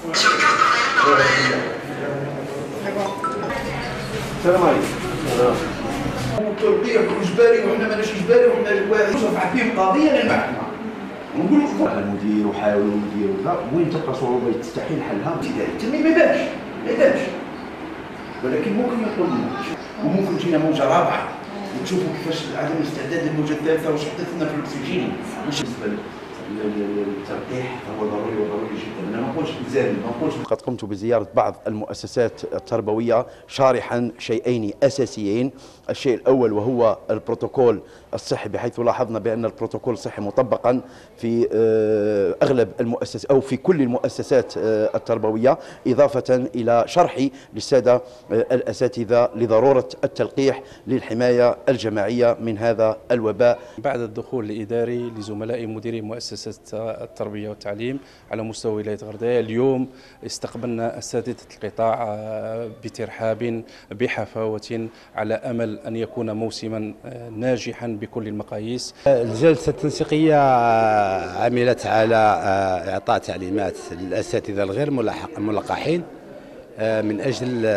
السلام عليكم. الترقيع اجباري وحنا ماناش اجباري وحنا واحد رفع فيهم قضيه للمحكمه ونقول لكم المدير وحاولوا نديروا كذا وين تلقى صعوبه تستحيل حلها التنميه ما يبانش ولكن ممكن يطلب لنا وممكن تجينا موجه رابعه وتشوفوا كيفاش عدم استعداد الموجه الثالثه واش حدث لنا في الاكسجين. مش بالنسبه الترقيح هو ضروري جدا. انا ما نقولش مزال ما نقولش. قد قمت بزياره بعض المؤسسات التربويه شارحا شيئين اساسيين. الشيء الاول وهو البروتوكول الصحي، بحيث لاحظنا بان البروتوكول الصحي مطبقا في اغلب المؤسسات او في كل المؤسسات التربويه، اضافه الى شرحي للساده الاساتذه لضروره التلقيح للحمايه الجماعيه من هذا الوباء. بعد الدخول الاداري لزملائي مديري مؤسسه التربيه والتعليم على مستوى ولايه غردايه، اليوم استقبلنا اساتذه القطاع بترحاب بحفاوه على امل ان يكون موسما ناجحا بكل المقاييس. الجلسه التنسيقيه عملت على اعطاء تعليمات للاساتذه الغير ملقحين من اجل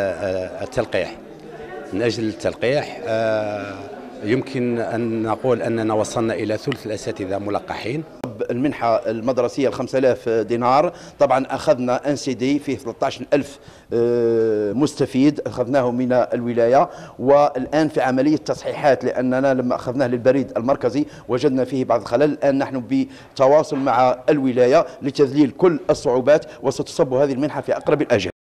التلقيح. يمكن أن نقول أننا وصلنا إلى ثلث الأساتذة ملقحين. المنحة المدرسية 5000 دينار، طبعا أخذنا NCD فيه 13000 مستفيد أخذناه من الولاية، والآن في عملية تصحيحات لأننا لما أخذناه للبريد المركزي وجدنا فيه بعض الخلل. الآن نحن بتواصل مع الولاية لتذليل كل الصعوبات، وستصب هذه المنحة في أقرب الأجل.